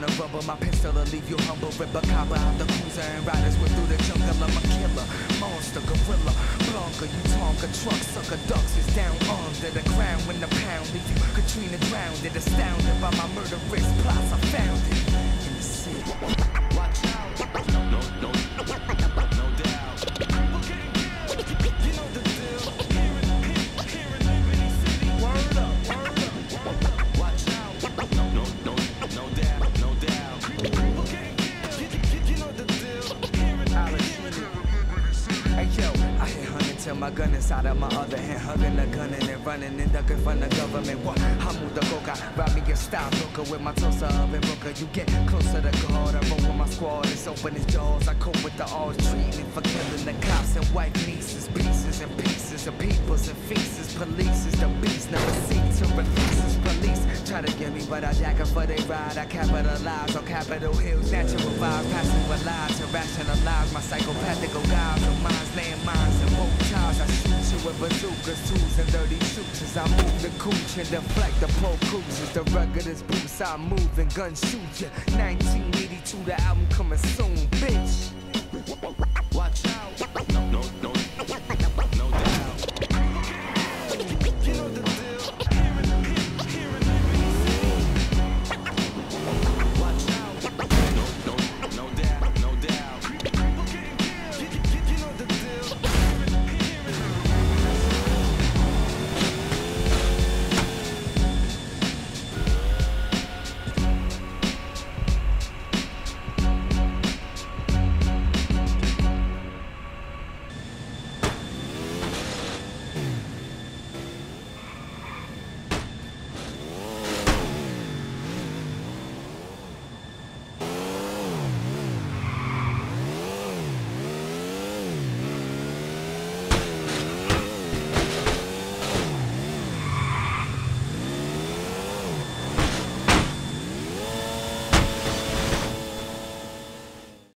the rubber, my pistol will leave you humble. Rip a copper out the cruiser and riders went through the jungle. I'm a killer, monster, gorilla, Blanca, you Tonka, truck sucker, ducks is down under the ground when the pound leave you Katrina drowned. Astounded by my murderous plots, I found it in the city. Watch out, no doubt. You know the deal. Here in Liberty City. Word up. Watch out, no doubt. You know the deal. Here in Liberty City. Hey yo, I hit hunting till my gun inside of my other hand, hugging the gunning and running and ducking from the government. What? I move the coca, rob me a style booker with my toaster oven booker. You get closer to God, I roll with my squad, it's open his jaws. I cope with the all treatment for killing the cops and white nieces, pieces and pieces of peoples and feces. Police is the beast, never seek to release his police. Try to get me, but I jack it for they ride. I capitalize on Capitol Hill's natural vibes, passing with lies to rationalize my psychopathic guides of minds, landmines and bow ties. I shoot you with bazookas, tools and dirty shooters. I move the cooch and deflect the pole cruisers. The ruggedest boots I move and gun shoot ya. 1982, the album coming soon, bitch.